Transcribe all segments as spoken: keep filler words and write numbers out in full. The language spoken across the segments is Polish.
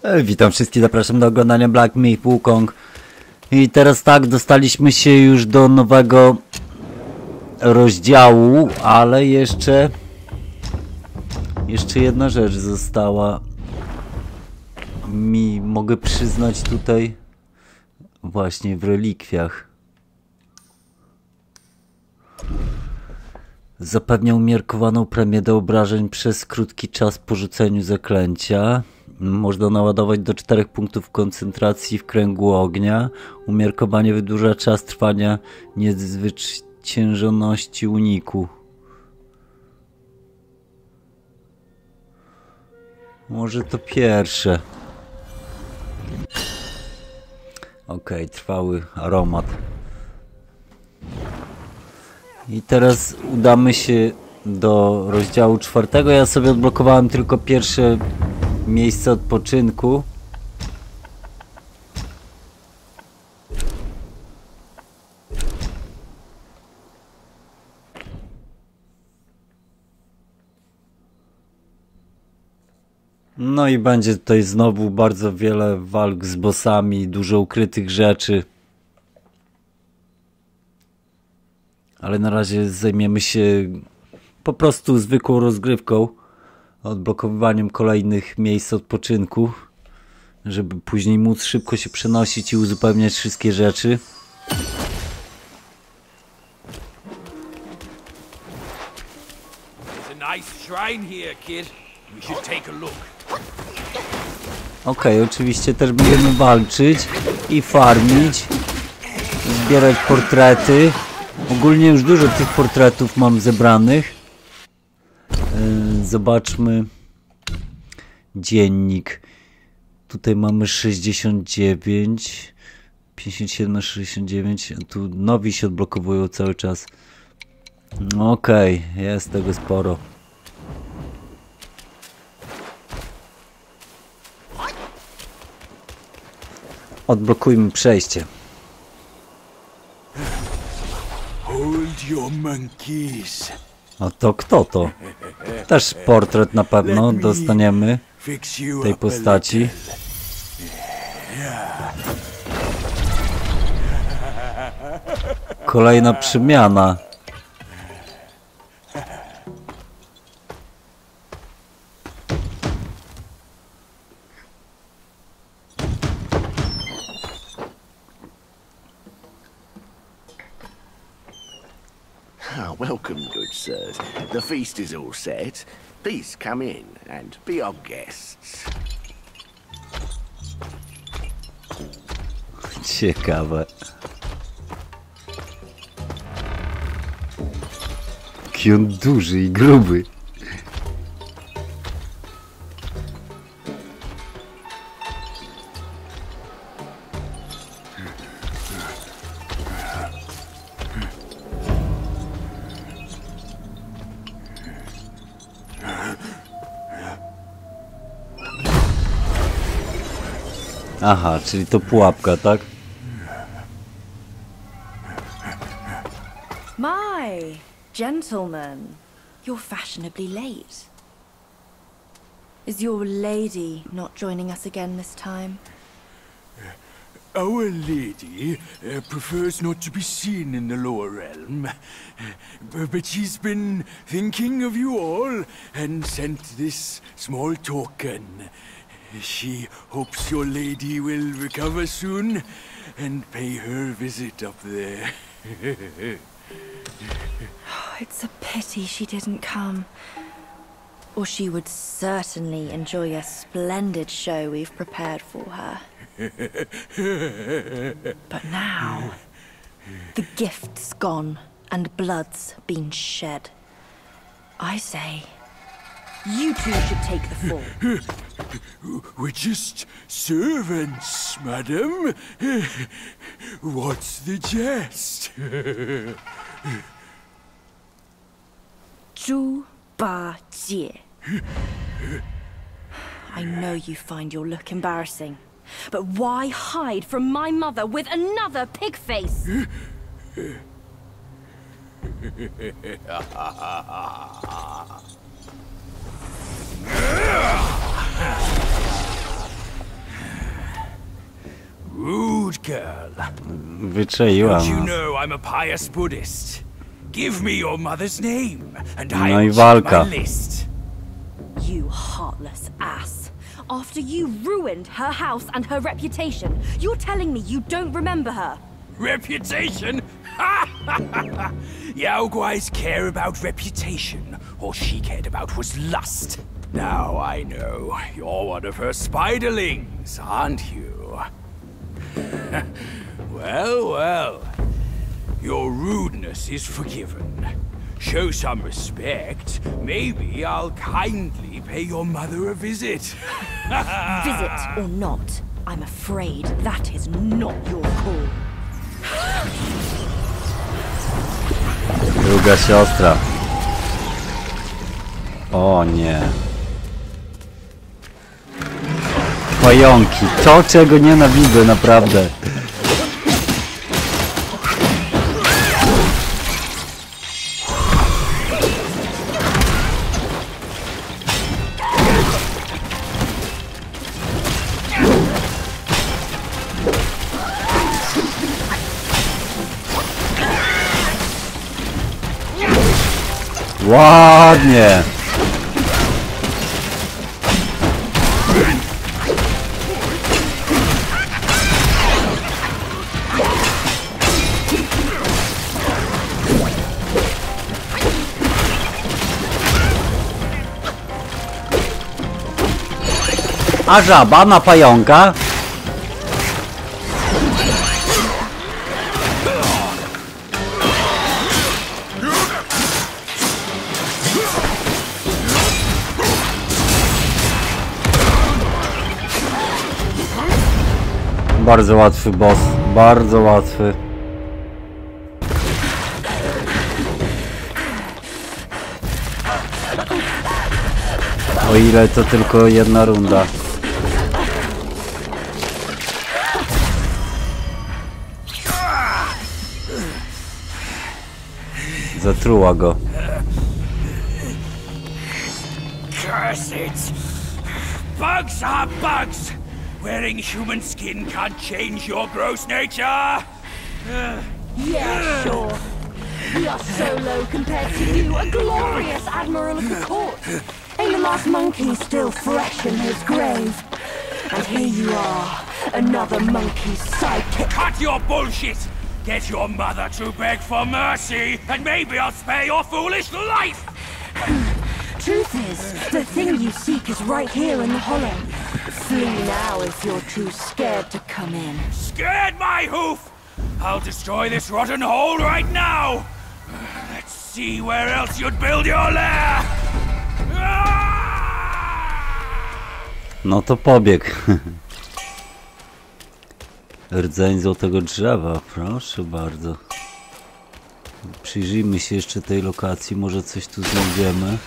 E, Witam wszystkich, zapraszam do oglądania Black Myth Wukong. I teraz tak, dostaliśmy się już do nowego rozdziału, ale jeszcze jeszcze jedna rzecz została mi, mogę przyznać tutaj właśnie w relikwiach. Zapewnia umiarkowaną premię do obrażeń przez krótki czas po rzuceniu zaklęcia. Można naładować do czterech punktów koncentracji w kręgu ognia. Umiarkowanie wydłuża czas trwania niezwyciężoności uniku. Może to pierwsze. Okej, okay, trwały aromat. I teraz udamy się do rozdziału czwartego. Ja sobie odblokowałem tylko pierwsze miejsce odpoczynku. No i będzie tutaj znowu bardzo wiele walk z bossami, dużo ukrytych rzeczy. Ale na razie zajmiemy się po prostu zwykłą rozgrywką, odblokowywaniem kolejnych miejsc odpoczynku, żeby później móc szybko się przenosić i uzupełniać wszystkie rzeczy. Okej, okay, oczywiście też będziemy walczyć i farmić, zbierać portrety. Ogólnie już dużo tych portretów mam zebranych. Yy, zobaczmy. Dziennik. Tutaj mamy sześćdziesiąt dziewięć. pięćdziesiąt siedem, sześćdziesiąt dziewięć. Tu nowi się odblokowują cały czas. Okej, okay, jest tego sporo. Odblokujmy przejście. A to kto to? Też portret na pewno dostaniemy tej postaci. Kolejna przemiana. Welcome, good sirs. The feast is all set. Please come in and be our guests. Ciekawe. Jaki on duży i gruby. Aha, czyli to pułapka, tak? My, gentlemen, you're fashionably late. Is your lady not joining us again this time? Our lady uh, prefers not to be seen in the lower realm, uh, but she's been thinking of you all and sent this small token. She hopes your lady will recover soon and pay her visit up there. It's a pity she didn't come. Or she would certainly enjoy a splendid show we've prepared for her. But now, the gift's gone and blood's been shed. I say, you two should take the fall. We're just servants, madam. What's the jest? Zhu Ba Jie. I know you find your look embarrassing, but why hide from my mother with another pig face? girl. Wyczaiła Don't you nas. know I'm a pious Buddhist? Give me your mother's name, and No I i will check walka. my list. You heartless ass. After you ruined her house and her reputation, you're telling me you don't remember her? Reputation? Yao Guai's care about reputation. All she cared about was lust. Now I know. You're one of her spiderlings, aren't you? Well, well. Your rudeness is forgiven. Show some respect. Maybe I'll kindly pay your mother a visit. Visit or not, I'm afraid that is not your call. Druga siostra. O nie. Pająki. To, czego nienawidzę, naprawdę. Ładnie. A żaba na pająka? Bardzo łatwy boss, bardzo łatwy. O ile to tylko jedna runda. Zatruła go. Curse it! Bugs are bugs! Wearing human skin can't change your gross nature! Yeah, sure. We are so low compared to you, a glorious admiral of the court. Ain't the last monkey still fresh in his grave? And here you are, another monkey's sidekick. Cut your bullshit! Get your mother to beg for mercy, and maybe I'll spare your foolish life! Truth is, the thing you seek is right here in the hollow. Flee now if you're too scared to come in. Scared my hoof! I'll destroy this rotten hole right now! Let's see where else you'd build your lair! No to pobiegł. Rdzeń złotego drzewa, proszę bardzo. Przyjrzyjmy się jeszcze tej lokacji, może coś tu znajdziemy.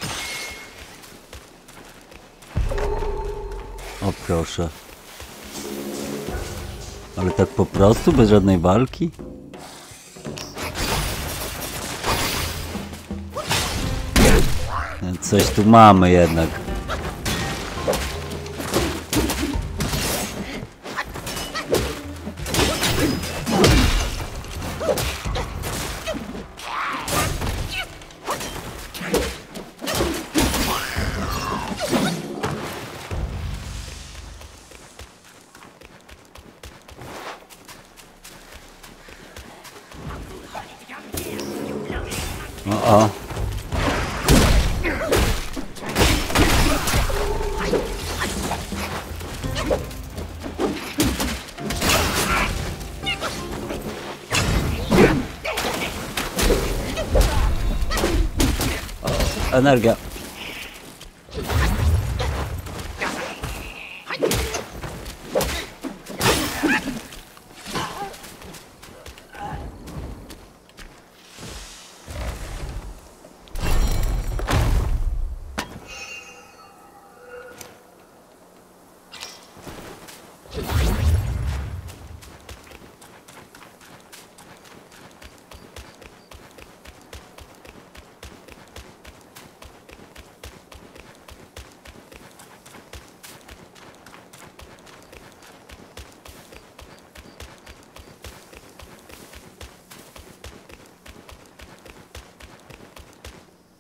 O proszę. Ale tak po prostu, bez żadnej walki? Coś tu mamy jednak. O, energia.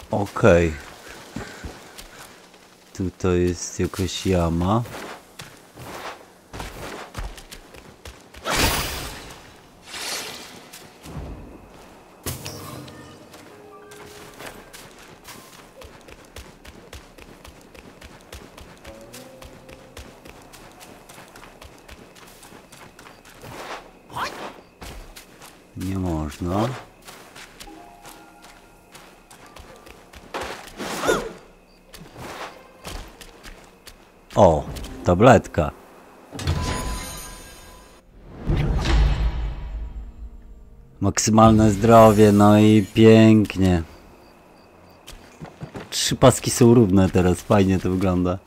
Okej. Okay. Tutaj jest jakaś jama. Nie można. O, tabletka. Maksymalne zdrowie, no i pięknie. Trzy paski są równe teraz, fajnie to wygląda.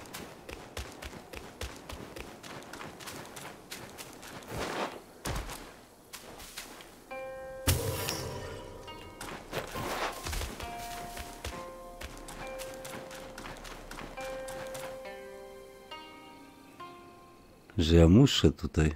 Że ja muszę tutaj.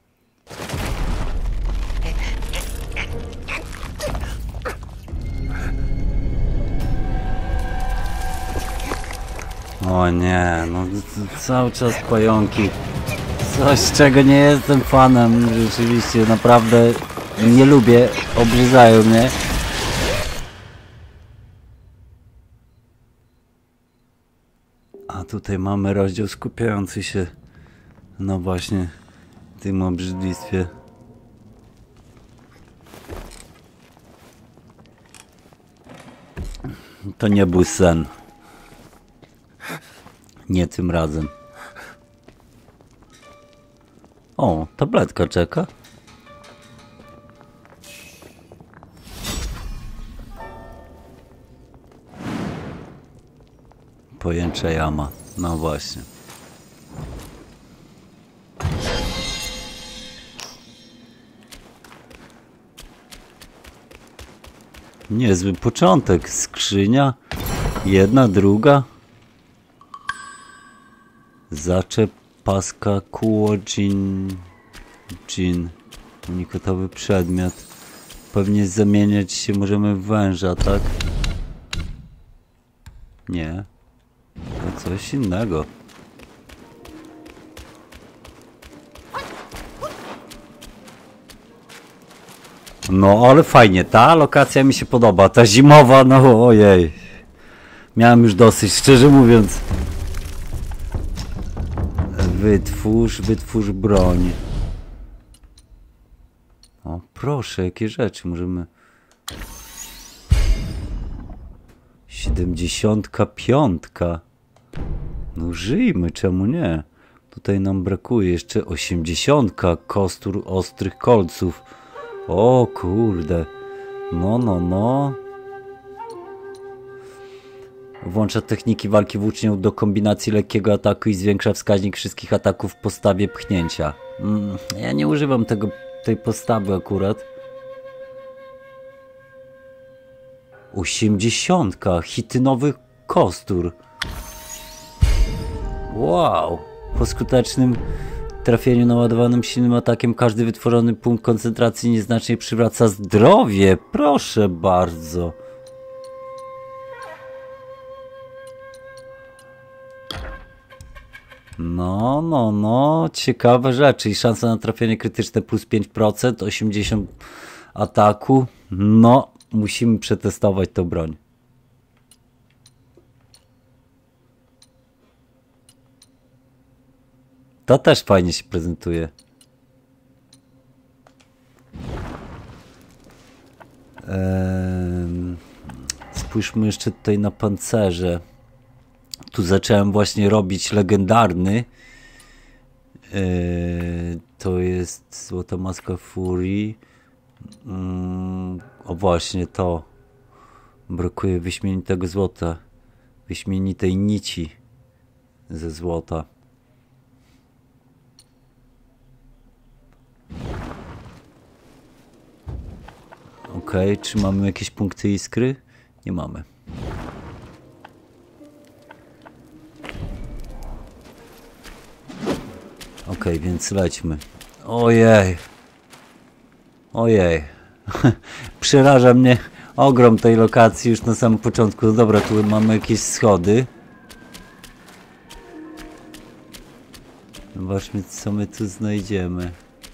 O nie, no cały czas pająki. Coś, czego nie jestem fanem. Rzeczywiście, naprawdę nie lubię. Obryzają mnie. A tutaj mamy rozdział skupiający się no właśnie tym obrzydlistwie. To nie był sen. Nie tym razem. O, tabletka czeka. Pojęcza jama. No właśnie. Niezły początek. Skrzynia. Jedna, druga. Zaczep, paska, kóło, dżin. Dżin. Unikatowy przedmiot. Pewnie zamieniać się możemy w węża, tak? Nie. To coś innego. No, ale fajnie, ta lokacja mi się podoba, ta zimowa, no ojej. Miałem już dosyć, szczerze mówiąc. Wytwórz, wytwórz broń. O, proszę, jakie rzeczy możemy... Siedemdziesiątka piątka. No żyjmy, czemu nie? Tutaj nam brakuje jeszcze osiemdziesiątka kostur ostrych kolców. O kurde. No, no, no. Włącza techniki walki włócznią do kombinacji lekkiego ataku i zwiększa wskaźnik wszystkich ataków w postawie pchnięcia. Mm, ja nie używam tego, tej postawy akurat. Osiemdziesiątka hitynowych kostur. Wow. Po skutecznym trafieniu naładowanym silnym atakiem każdy wytworzony punkt koncentracji nieznacznie przywraca zdrowie. Proszę bardzo. No, no, no. Ciekawe rzeczy. I szansa na trafienie krytyczne plus pięć procent. osiemdziesiąt ataku. No, musimy przetestować tą broń. To też fajnie się prezentuje. Eee, spójrzmy jeszcze tutaj na pancerze. Tu zacząłem właśnie robić legendarny. Eee, to jest Złota Maska Furii. Mm, o właśnie to. Brakuje wyśmienitego złota. Wyśmienitej nici ze złota. Okej, okay, czy mamy jakieś punkty iskry? Nie mamy. Okej, okay, więc lećmy. Ojej. Ojej. Przeraża mnie ogrom tej lokacji już na samym początku. No dobra, tu mamy jakieś schody. Zobaczmy, co my tu znajdziemy.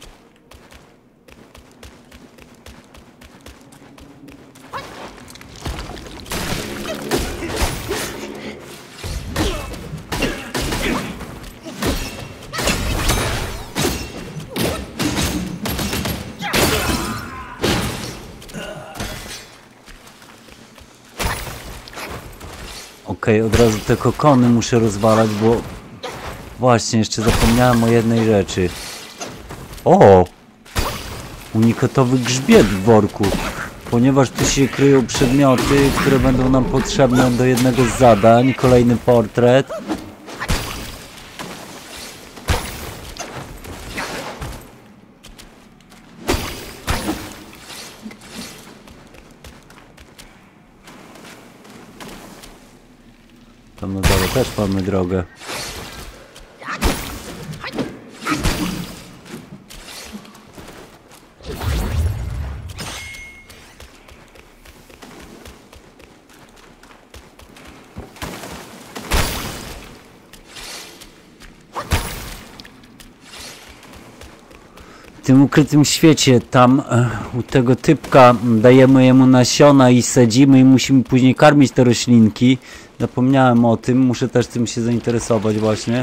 Okej, okay, od razu te kokony muszę rozwalać, bo właśnie jeszcze zapomniałem o jednej rzeczy. O! Unikatowy grzbiet w worku. Ponieważ tu się kryją przedmioty, które będą nam potrzebne do jednego z zadań. Kolejny portret. Tam na dole też mamy drogę. W tym ukrytym świecie, tam e, u tego typka dajemy jemu nasiona i sadzimy i musimy później karmić te roślinki. Zapomniałem o tym, muszę też tym się zainteresować właśnie.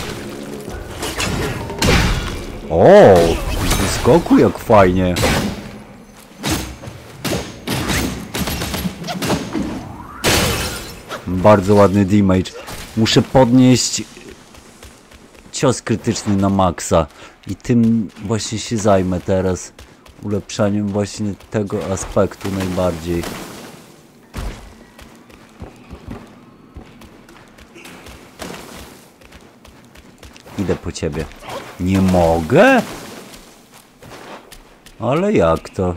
O, z skoku jak fajnie. Bardzo ładny damage. Muszę podnieść cios krytyczny na maksa. I tym właśnie się zajmę teraz. Ulepszaniem właśnie tego aspektu najbardziej. Idę po ciebie. Nie mogę? Ale jak to?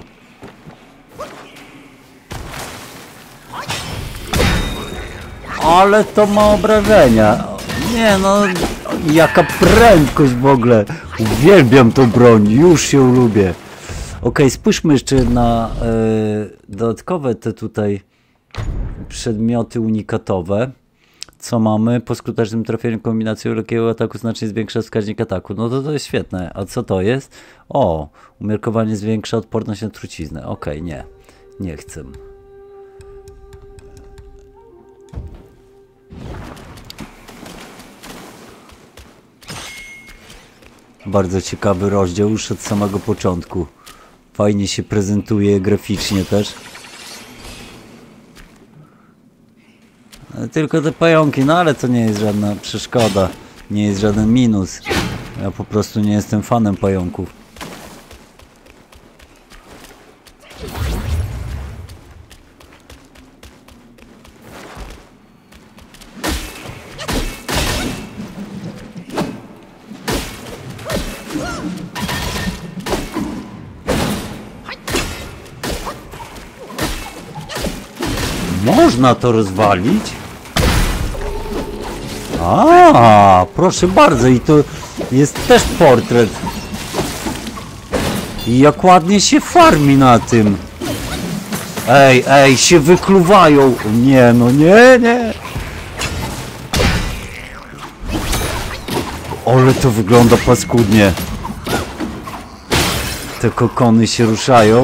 Ale to ma obrażenia. Nie no, jaka prędkość w ogóle. Uwielbiam tą broń, już się lubię. Ok, spójrzmy jeszcze na e, dodatkowe te tutaj przedmioty unikatowe. Co mamy? Po skutecznym trafieniu kombinacją lekkiego ataku znacznie zwiększa wskaźnik ataku. No to to jest świetne. A co to jest? O, umiarkowanie zwiększa odporność na truciznę. Ok, nie. Nie chcę. Bardzo ciekawy rozdział już od samego początku. Fajnie się prezentuje graficznie też. Tylko te pająki, no ale to nie jest żadna przeszkoda. Nie jest żaden minus. Ja po prostu nie jestem fanem pająków. Można to rozwalić? A, proszę bardzo, i to jest też portret. I jak ładnie się farmi na tym. Ej, ej, się wykluwają. Nie, no nie, nie. Ale to wygląda paskudnie. Te kokony się ruszają.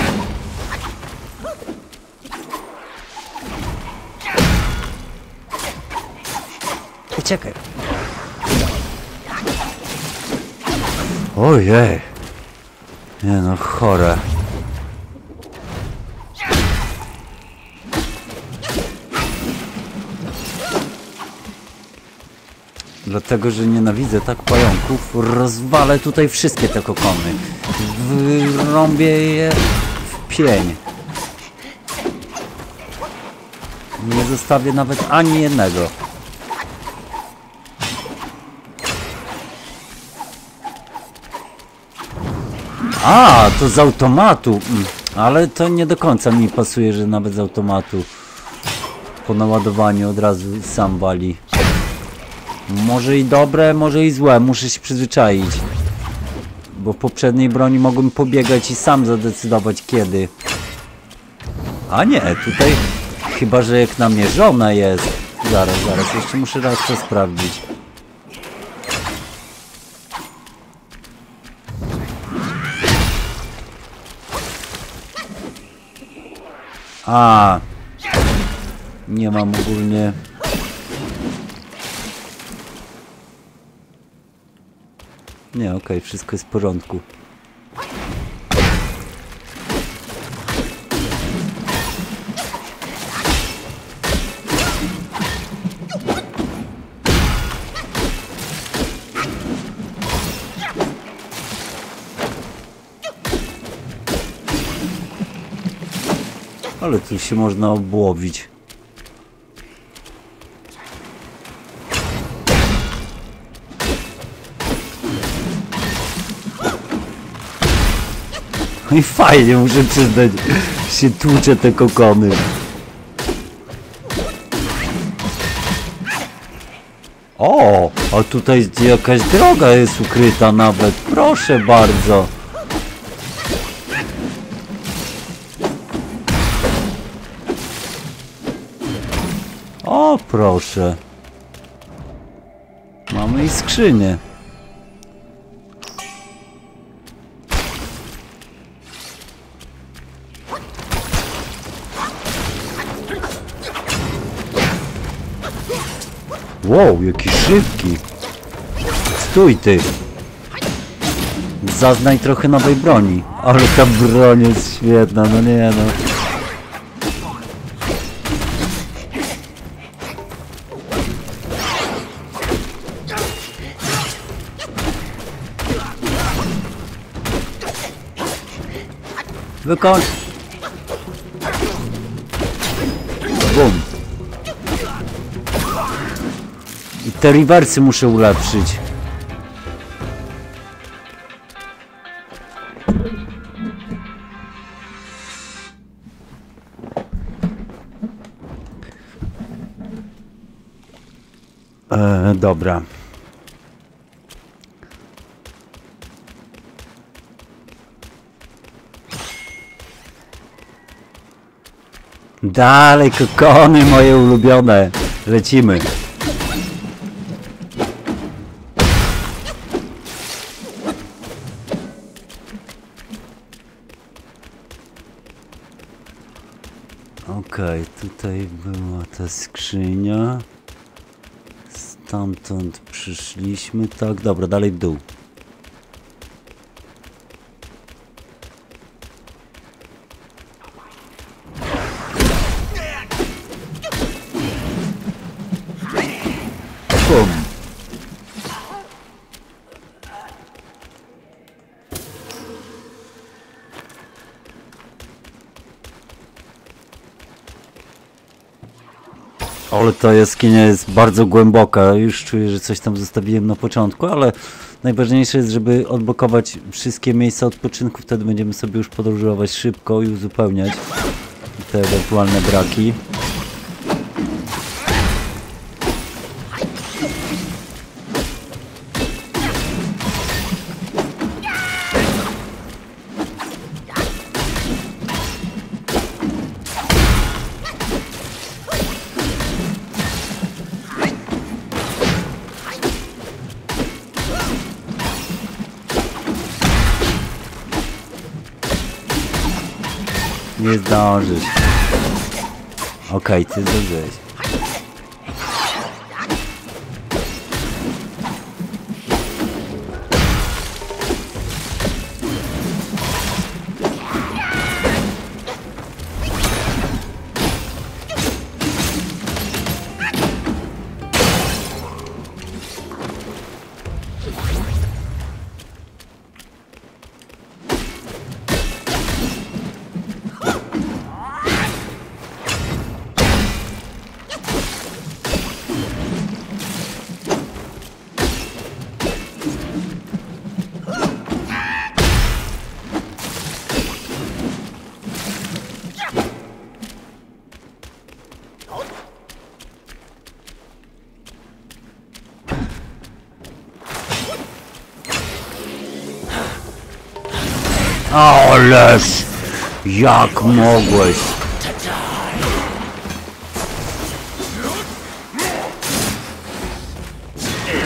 Czekaj. Ojej. Nie no, chore. Dlatego, że nienawidzę tak pająków, rozwalę tutaj wszystkie te kokony. Wyrąbię je w pień. Nie zostawię nawet ani jednego. A, to z automatu. Ale to nie do końca mi pasuje, że nawet z automatu po naładowaniu od razu sam wali. Może i dobre, może i złe. Muszę się przyzwyczaić. Bo w poprzedniej broni mogłem pobiegać i sam zadecydować kiedy. A nie, tutaj chyba, że jak na mnie żona jest. Zaraz, zaraz, jeszcze muszę raz to sprawdzić. A, nie mam ogólnie. Nie, okej, okay, wszystko jest w porządku. Ale tu się można obłowić. No i fajnie, muszę przyznać, się tłucze te kokony. O, a tutaj jakaś droga jest ukryta nawet, proszę bardzo. O, proszę. Mamy i skrzynię. Wow, jaki szybki. Stój ty. Zaznaj trochę nowej broni. Ale ta broń jest świetna, no nie no. Wykończ. Bum. I te rewersy muszę ulepszyć. E, dobra. Dalej, kokony moje ulubione. Lecimy. Okej, okay, tutaj była ta skrzynia. Stamtąd przyszliśmy. Tak, dobra, dalej w dół. Bum. Ale ta jaskinia jest bardzo głęboka. Już czuję, że coś tam zostawiłem na początku, ale najważniejsze jest, żeby odblokować wszystkie miejsca odpoczynku. Wtedy będziemy sobie już podróżować szybko i uzupełniać te ewentualne braki. Nie zdążysz. Okej, okay, ty zdążyłeś. Ależ, jak mogłeś?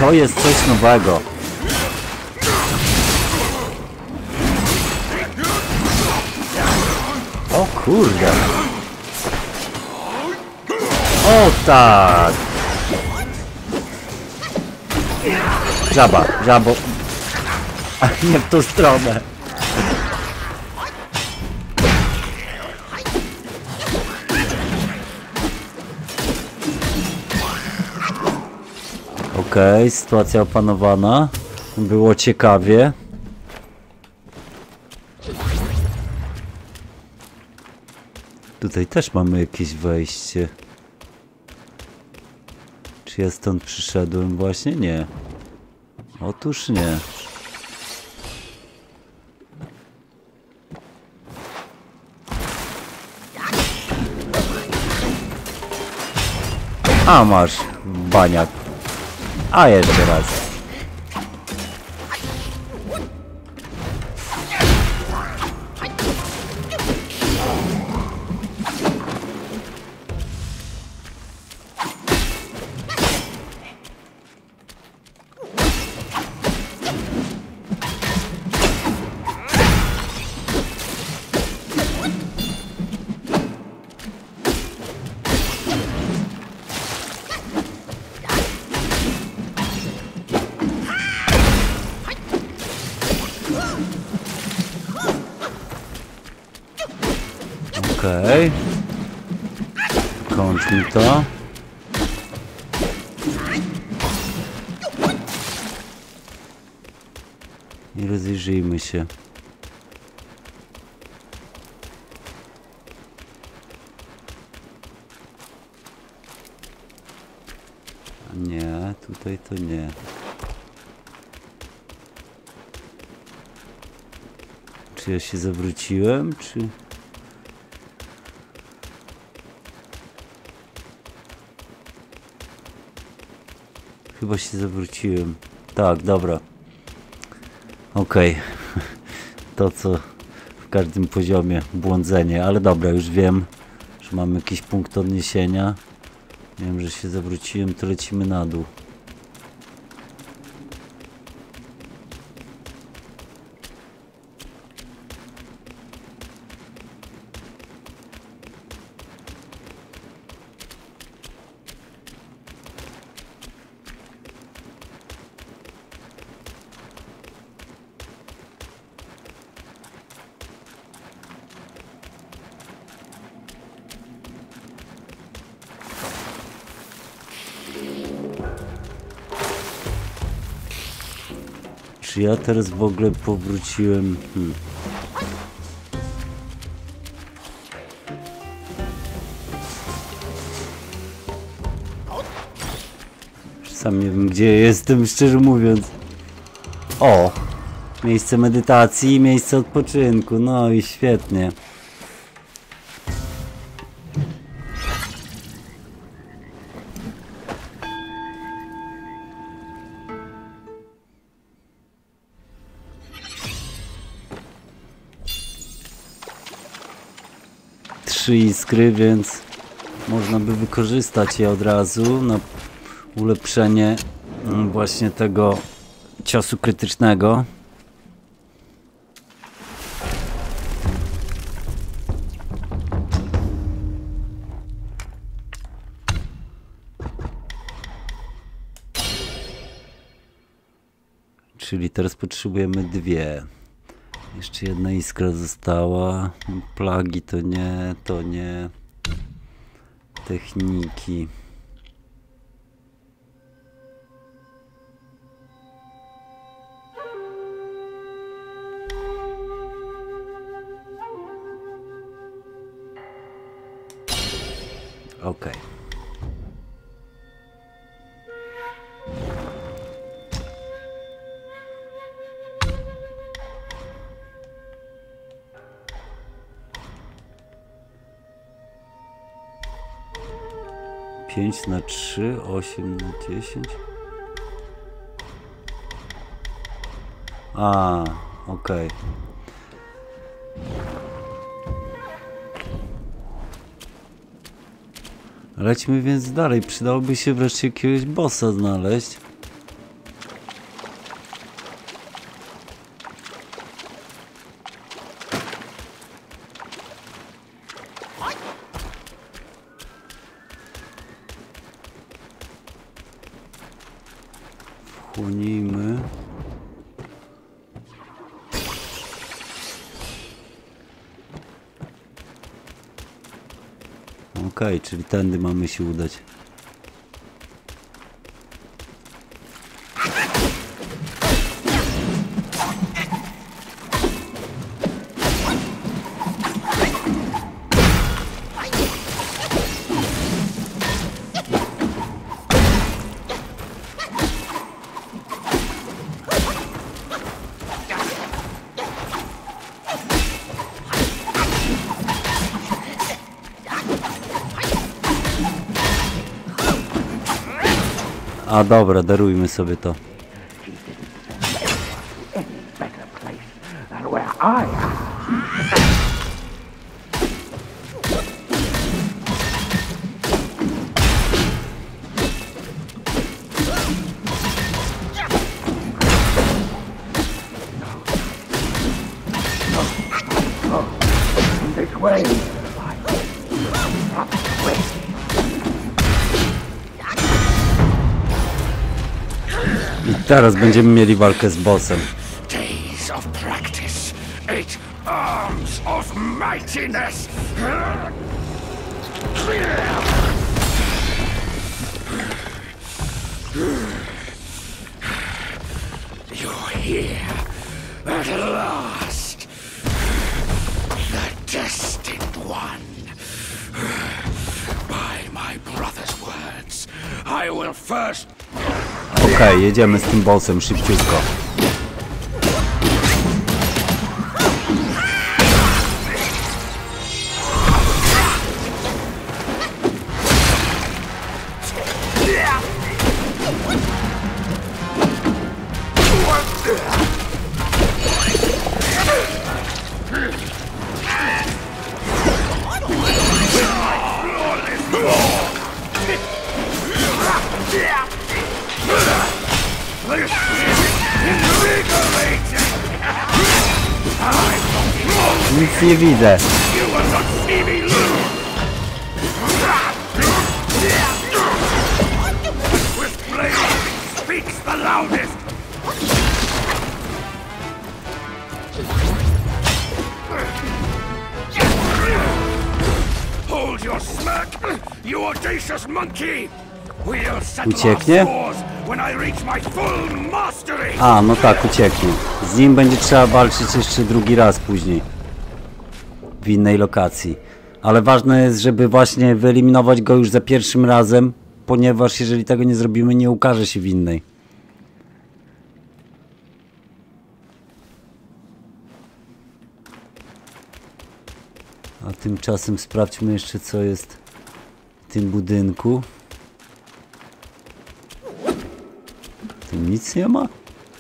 To jest coś nowego. O kurde. O tak. Żaba, żabo. A nie w tą stronę. Okej, okay, sytuacja opanowana. Było ciekawie. Tutaj też mamy jakieś wejście. Czy ja stąd przyszedłem właśnie? Nie. Otóż nie. A masz, baniak. A jeszcze raz. Okej. Okay. Kończmy to. I rozejrzyjmy się. Nie, tutaj to nie. Czy ja się zawróciłem, czy... Chyba się zawróciłem. Tak, dobra. Okej. Okay. To co w każdym poziomie błądzenie, ale dobra, już wiem, że mamy jakiś punkt odniesienia. Wiem, że się zawróciłem, to lecimy na dół. Czy ja teraz w ogóle powróciłem? Hmm. Sam nie wiem, gdzie jestem, szczerze mówiąc. O! Miejsce medytacji, miejsce odpoczynku. No i świetnie. Trzy iskry, więc można by wykorzystać je od razu na ulepszenie właśnie tego ciosu krytycznego. Czyli teraz potrzebujemy dwie. Jeszcze jedna iskra została. Plagi to nie, to nie. Techniki. Okej. pięć na trzy, osiem na dziesięć. A, okej. Okay. Lećmy więc dalej. Przydałoby się wreszcie jakiegoś bossa znaleźć. Płonijmy. Okej, okay, czyli tędy mamy się udać. A dobra, darujmy sobie to. I teraz będziemy mieli walkę z bossem. Days of practice, eight arms of mightiness. You're here at last, the destined one. By my brother's words, I will first. Okej, okay, jedziemy z tym bossem szybciutko. Nic nie widzę. Hold your smirk, you audacious monkey! We'll settle Ucieknie? our scores when I reach my full mastery. A, no tak, ucieknie. Z nim będzie trzeba walczyć jeszcze drugi raz później. W innej lokacji. Ale ważne jest, żeby właśnie wyeliminować go już za pierwszym razem, ponieważ jeżeli tego nie zrobimy, nie ukaże się w innej. A tymczasem sprawdźmy jeszcze, co jest w tym budynku. Tu nic nie ma?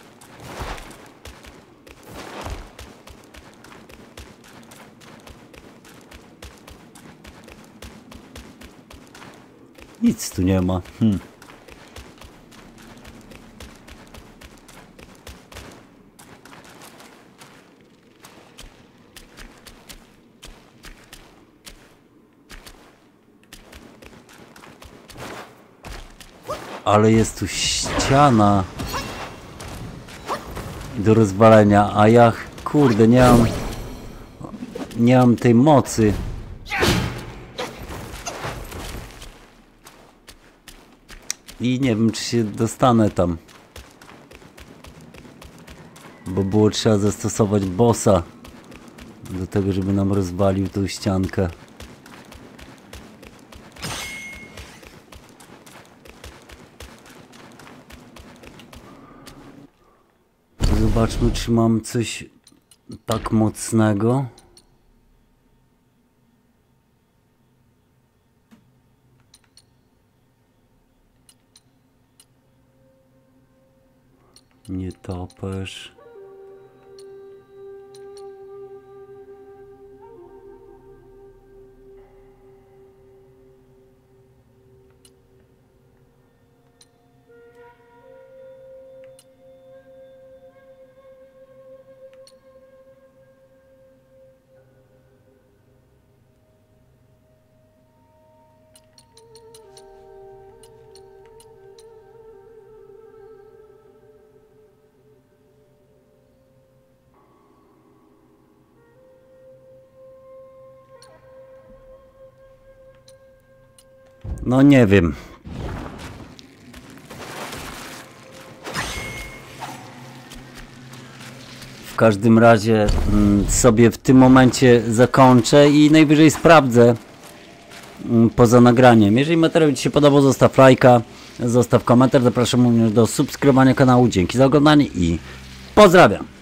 Nic tu nie ma. Hm. Ale jest tu ściana do rozwalenia, a ja kurde nie mam nie mam tej mocy. I nie wiem, czy się dostanę tam. Bo było trzeba zastosować bossa do tego, żeby nam rozwalił tą ściankę. Zobaczmy, czy mam coś tak mocnego. Nietoperz. No nie wiem. W każdym razie mm, sobie w tym momencie zakończę i najwyżej sprawdzę mm, poza nagraniem. Jeżeli materiał Ci się podobał, zostaw lajka, zostaw komentarz. Zapraszam również do subskrybowania kanału. Dzięki za oglądanie i pozdrawiam.